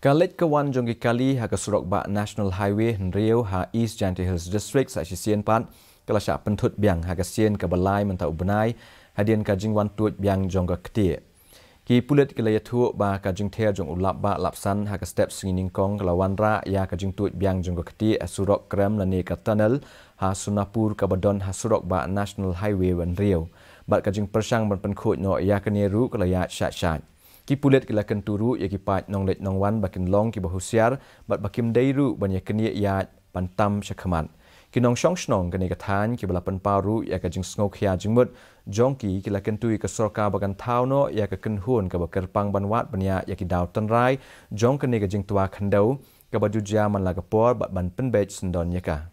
Leit kawan Jong kali ha Surok ba National Highway Rio ha East Janty Hills District sa sien pan kala sya Thut biang ha sien ka balai mentau benai hadian ka jingwan tuat biang Jong ka ktie ki pulit kala yathu ba ka jing the Jong ulap ba lapsan ha step singing kong kala wanra ya ka jing tuat biang Jong ka ktie Surok krem lani ka tunnel ha Sunapur ka badon ha Surok ba National Highway Rio bat ka jing persang ban pen khoj no ya ka neru kala ya sya ki pulit kila kenturu ya ki pat nong let nong wan bakin long ki bahusiar bat bakim deiru banya kenia ya pantam syakhaman ki nong shong snong kani kathan ki balapan paru ya ka jing snok ya jingmut Jong ki kila kentui ka sorka bagan thauno ya ka kenhun ka bakerpang banwat banya ya ki daw tanrai Jong kani ka jing tua khandau ka bajujia man la ka por bat ban penbej sendon ya ka